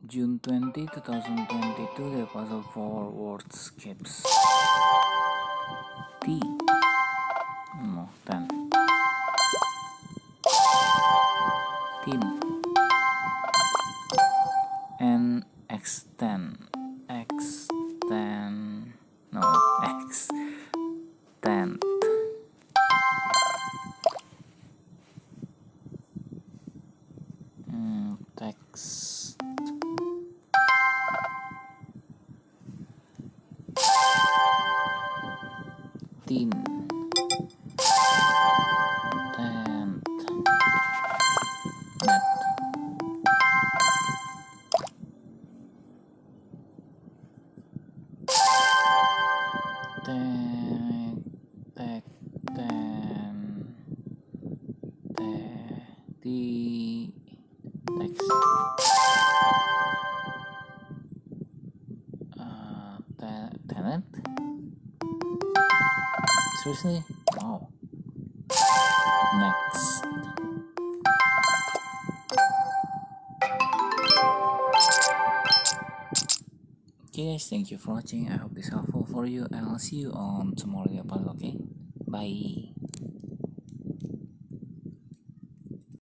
June 20, 2022, the puzzle for WORDSCAPES. T. No, 10. Tin. And extend. Extend. No, extend. Text. Tin. Tent. Net. Text. Tenant. Seriously? Wow. Next. Okay guys, thank you for watching. I hope this helpful for you, and I'll see you on tomorrow puzzle. Okay, bye.